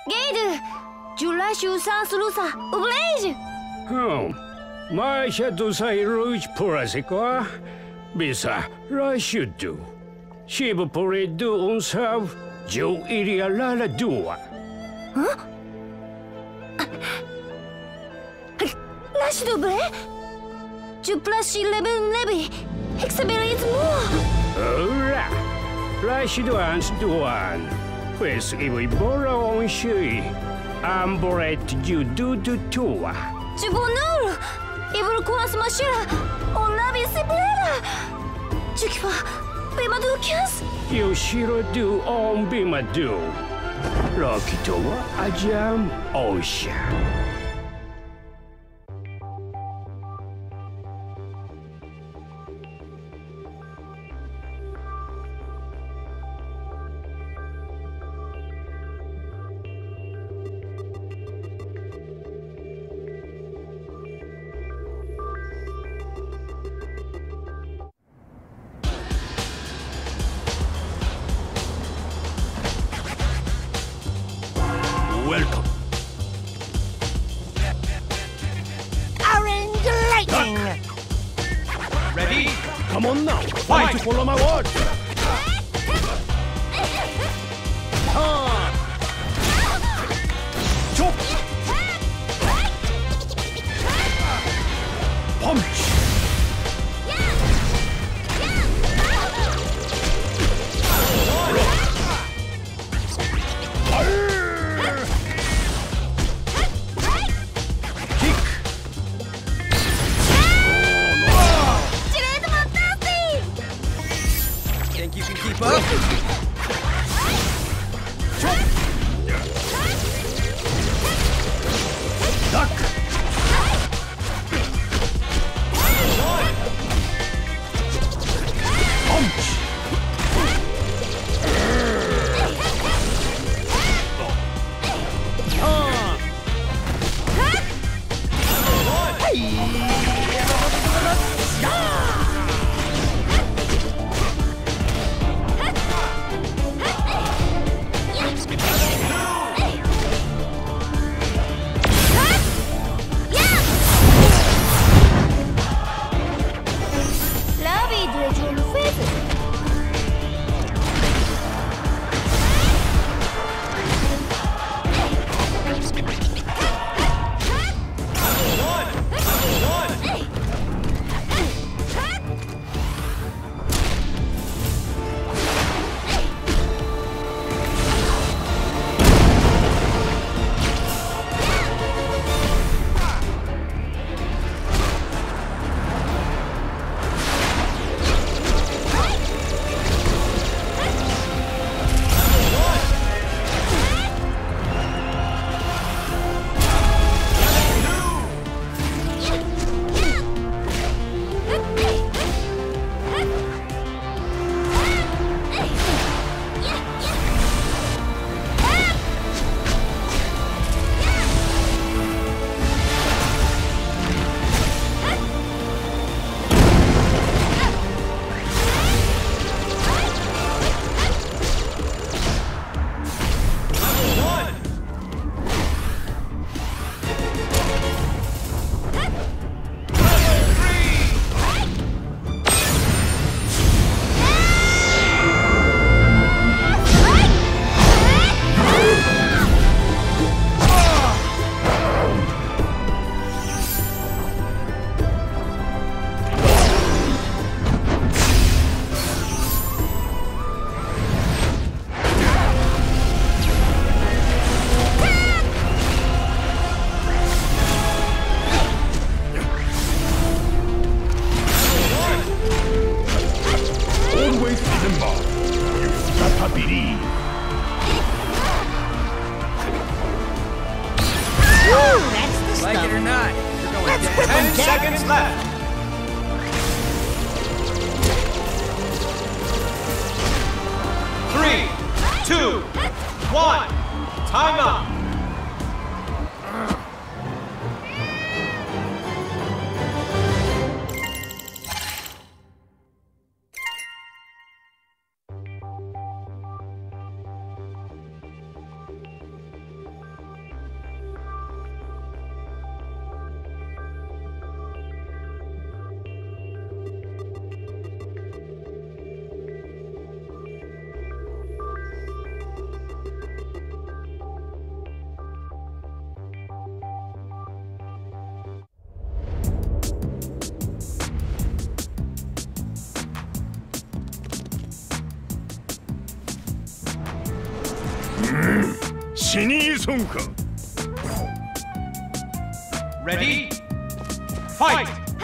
Gade, Julashu Sansulusa, Ublage. Maisha tu sai ruj purasikwa. Bisa, rashudu. Shiba puridu unsav, jo iria lala dua. Huh? Lashidobre? Juplashi lebi. Experience more. Ora. Rashiduans duan. Pues iwi bora on shui. Amboret you do tua. Jubonur. Ibur kuas mashira. On lavi siblera. Jukifa. Bimadu kias. Yoshiro do on bimadu. Rokitowa ajam osha. Welcome. Orange lightning. Ready? Come on now. Fight. To follow my word. Chop. Punch. Think you can keep up? Duck. Punch. Lavi de Julufefe. Like it or not, you're going Let's down. whip 'em, 10 Jack. seconds left. 3, 2, 1. Time up. 死に急ぐか。Ready? Fight!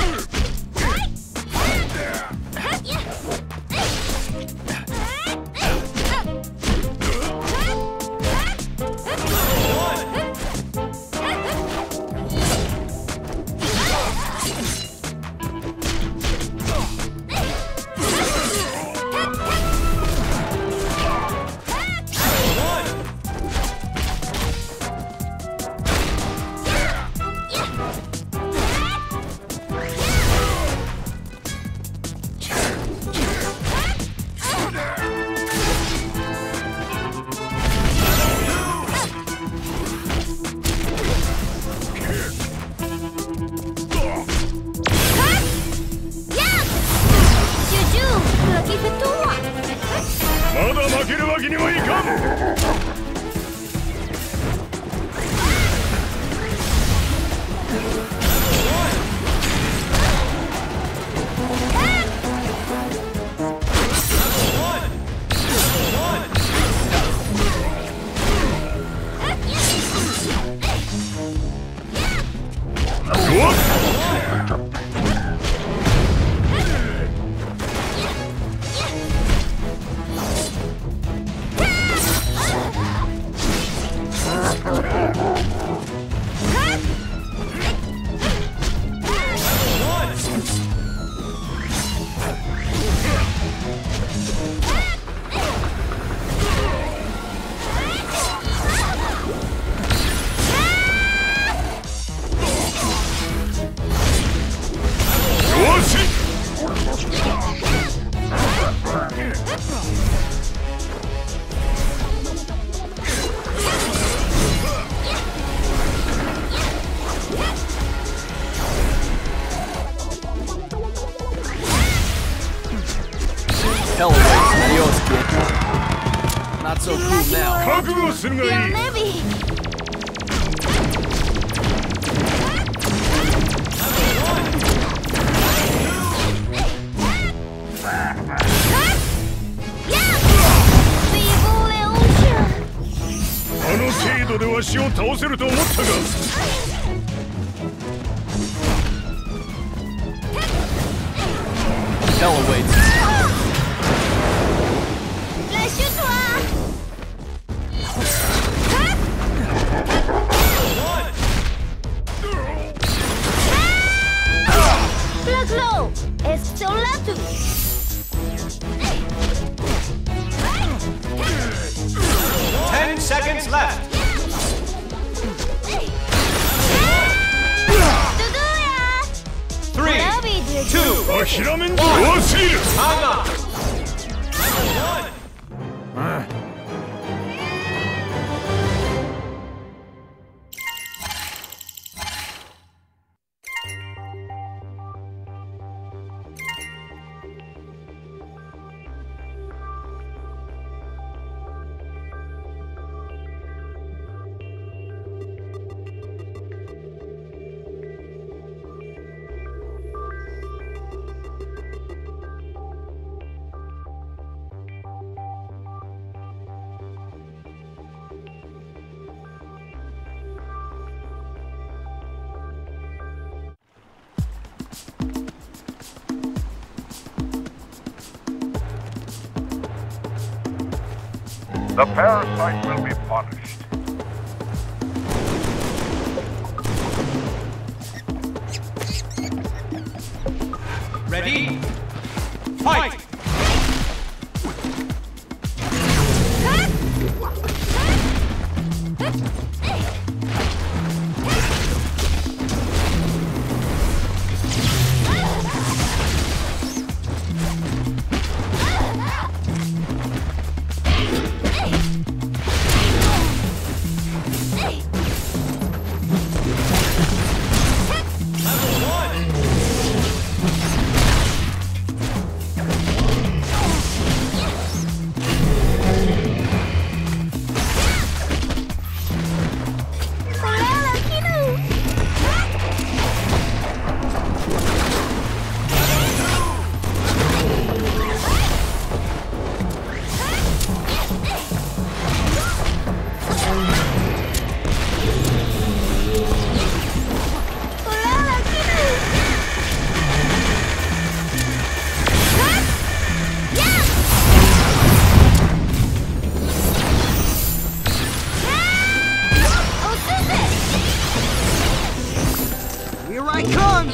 Hello, adios, kid. Not so cool now. 覚悟するがいい。あの程度でわしを倒せると思ったが。 Hell awaits. Seconds left. Three, two, one. Time up. The parasite will be punished. Ready? Fight! Here I come!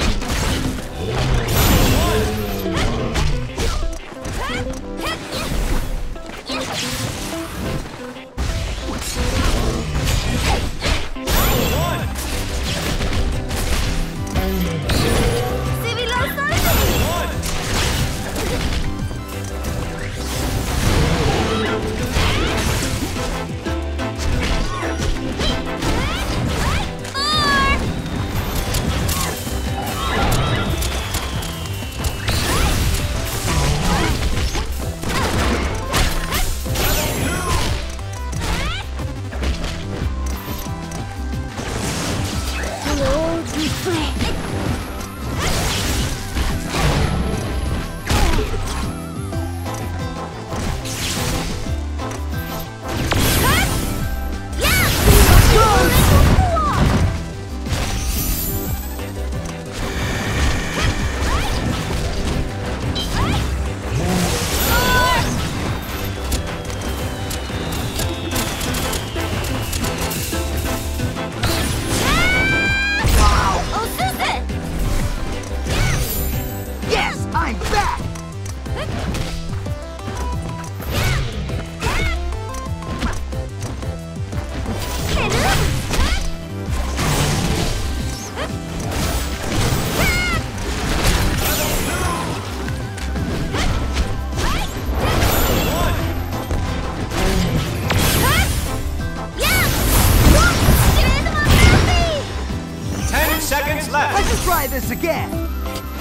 Let's try this again. 3, 2,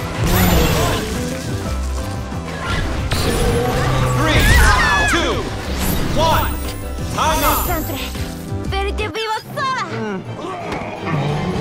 1. Time up. Santre, verite viva sola!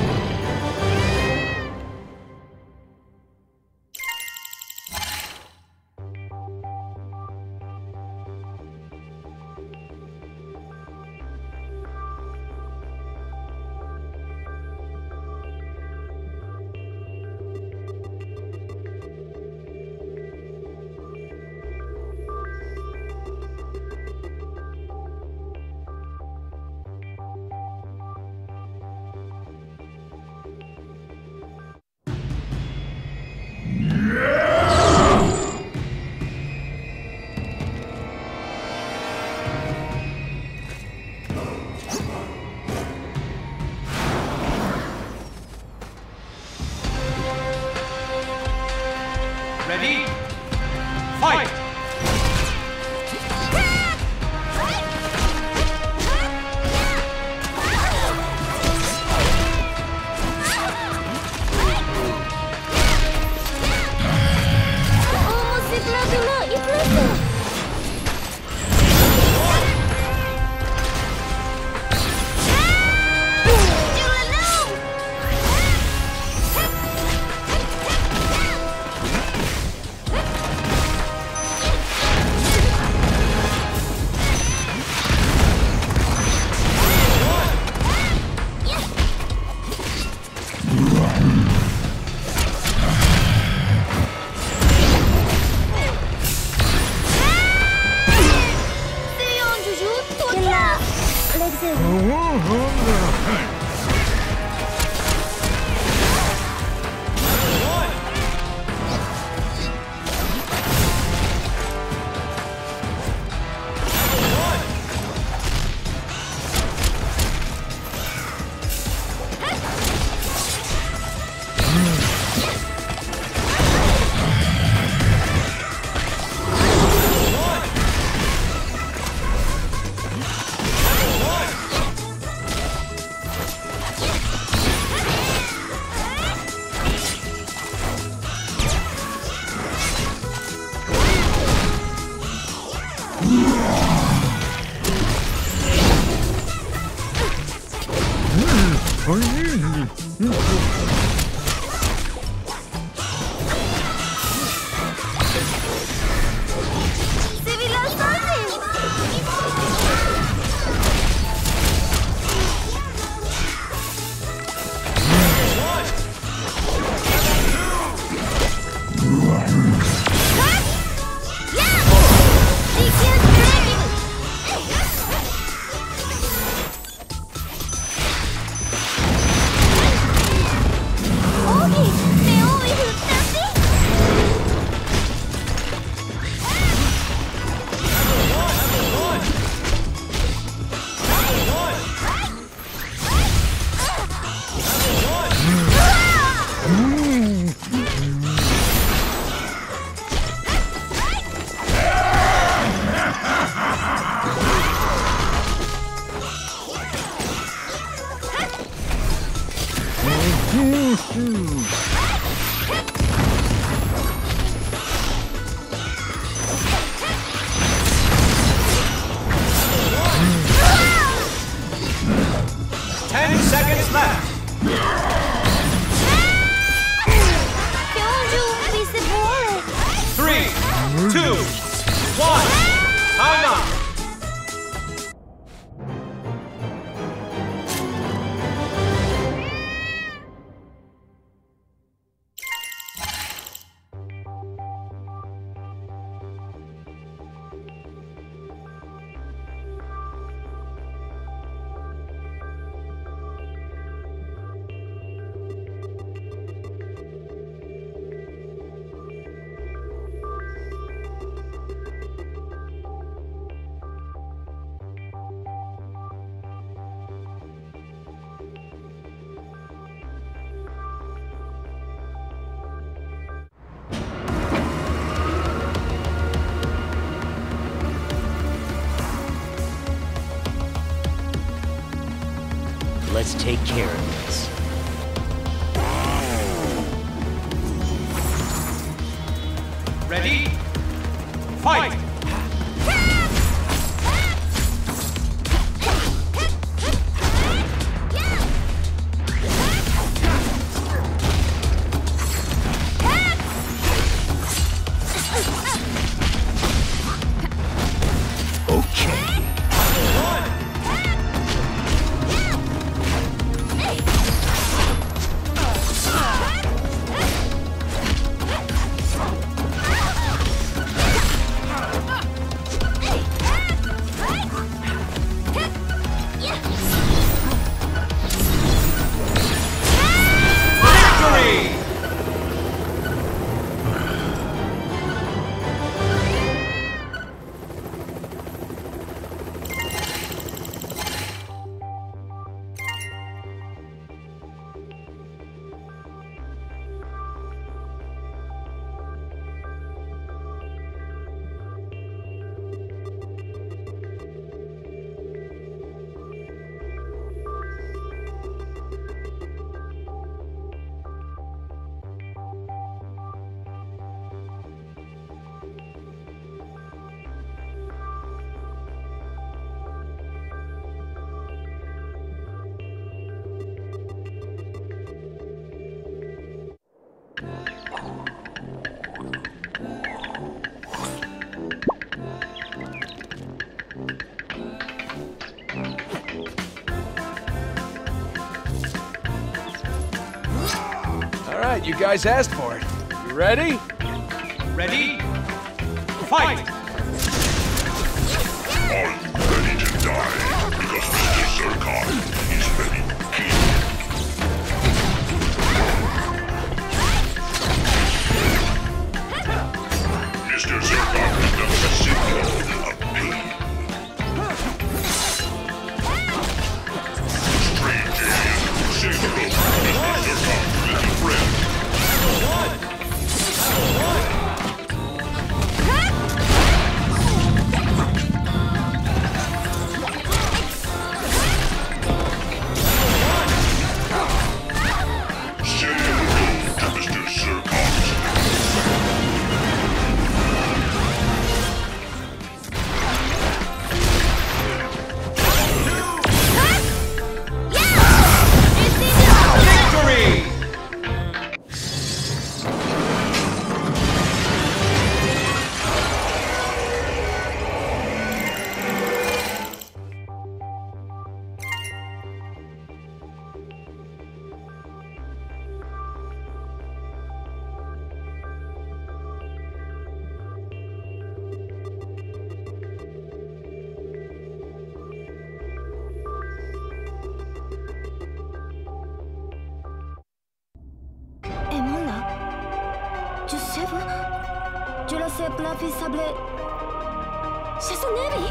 Ready? Fight! Almost it not impressive. Let's take care of this. Ready? Fight! Alright, you guys asked for it. You ready? Ready? Fight! I'm ready to die because Mr. Zircon is ready to kill. Mr. Zircon becomes a symbol of pain. Strange alien, say hello to Mr. Zircon, little friend. Je la sais plafie sablé. Chassonnerie.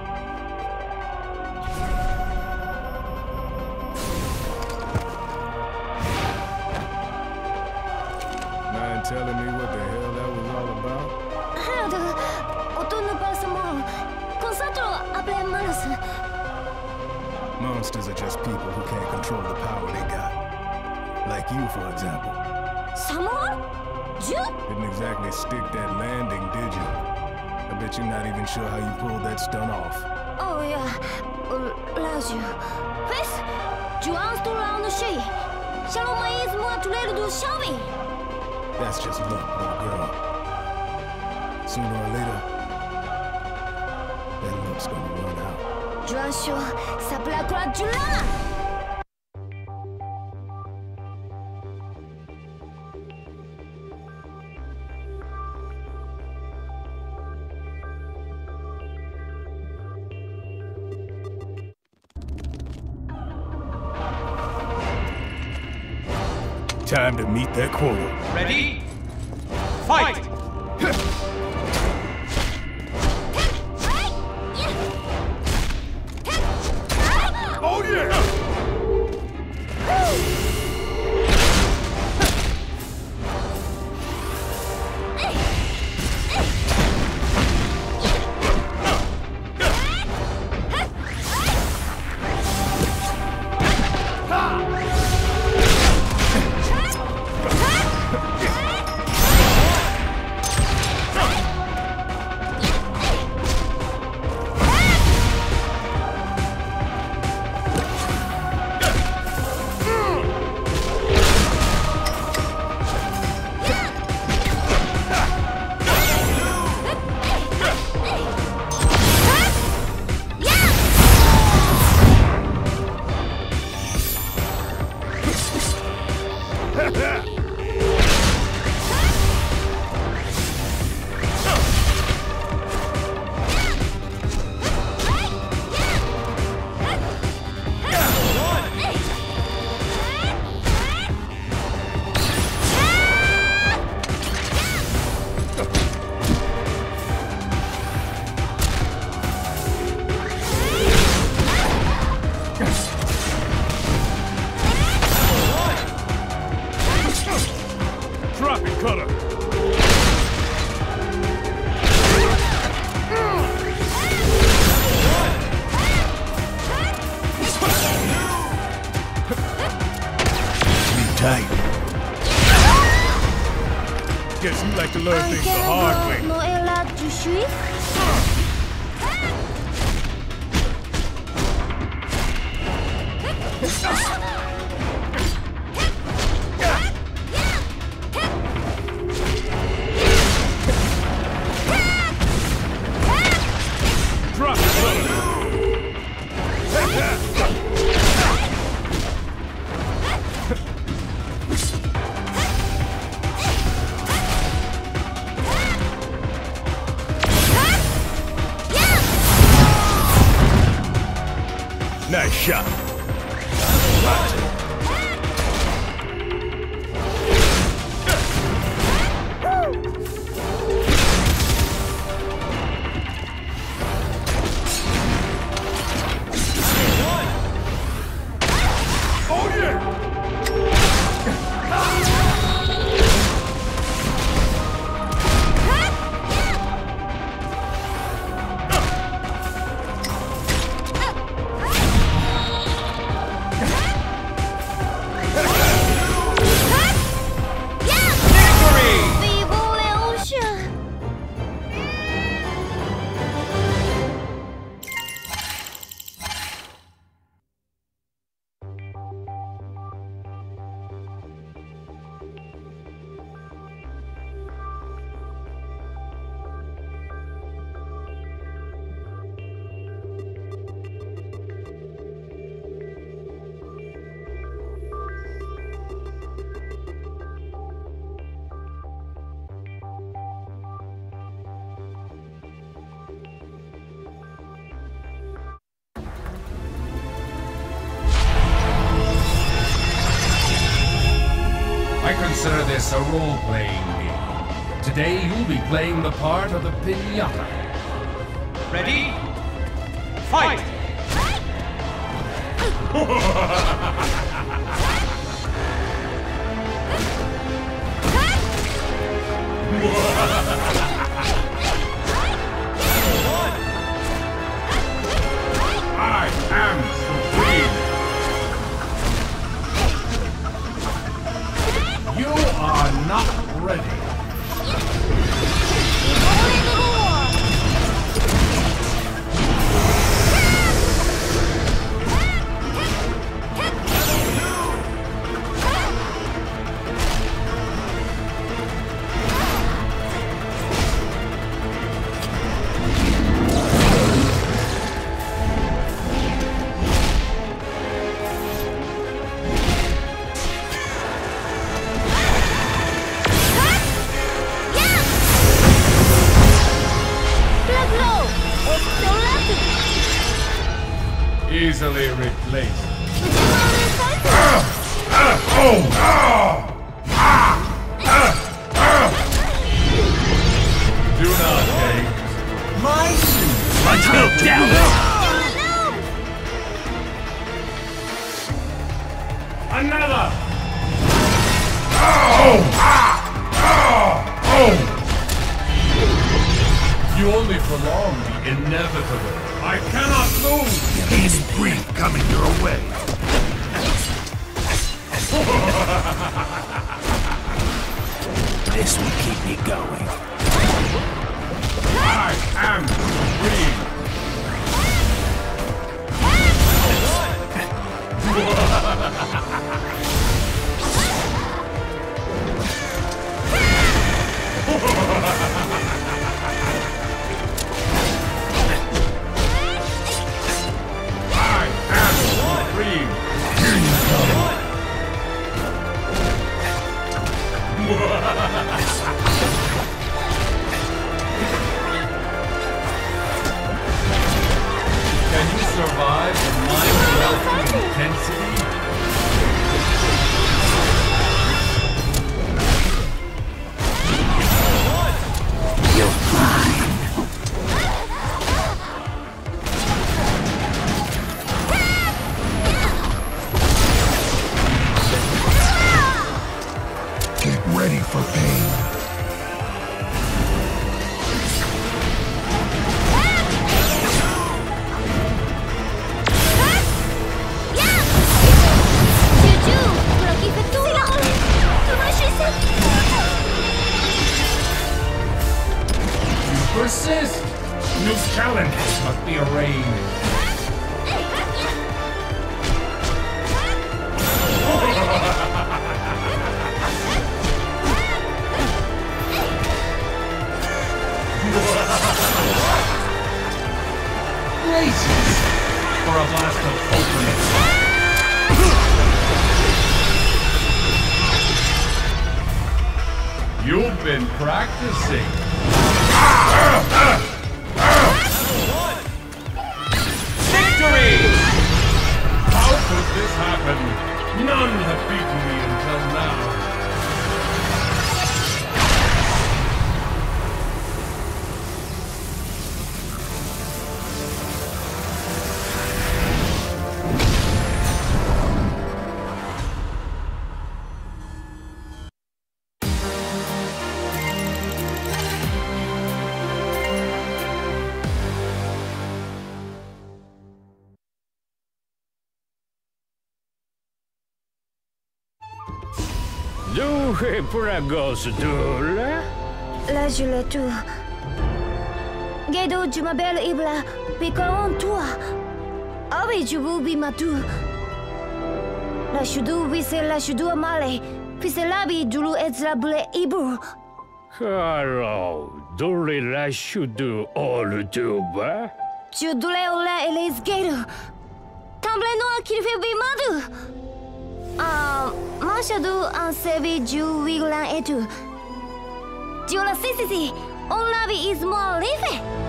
Mind telling me what the hell that was all about? Auto ne passe moins. Concentro après Manus. Monsters are just people who can't control the power they got. Like you, for example. Someone? You? Didn't exactly stick that landing, did you? I bet you're not even sure how you pulled that stunt off. Oh yeah, laat je. Wees, tu instauras un chien. Shalom is moi to let do Shelby. That's just luck, little girl. Sooner or later, that luck's gonna run out. Joshua, ça peut la croire du là. Time to meet that quota. Ready? Fight! Oh yeah! Guess you like to learn things the hard way. Noëlla, tu suis? Drop it, brother. Nice shot. Oh yeah! I consider this a role-playing game. Today you'll be playing the part of the Pinata. Ready? Fight! I am supreme! Do not take My suit. Let's go down! Another! You only prolong the inevitable. I cannot lose! Any grief coming your way. This will keep me going. I am free! I am free! Can you survive the mind-melting intensity? You're fine. Get ready for pain. Persist! New challenges must be arranged. Gracious! For a blast of openness. You've been practicing. Victory! How could this happen? None have beaten me until now. Dove pragos dula? Là, je l'ai tout. Gedo, je m'appelle Ibla, picolon toi. Ah oui, je vous vis ma tout. La chudou, oui, c'est la chudou amale. Puis c'est l'abi, dulu et la blé ibu. Caro, dole la shudu all duba? Je doulais au lait et les gato. Tamble noir qui fait bimadu. Machado en servi du wiglan et tout. Dieu la si, on l'a vu is more live.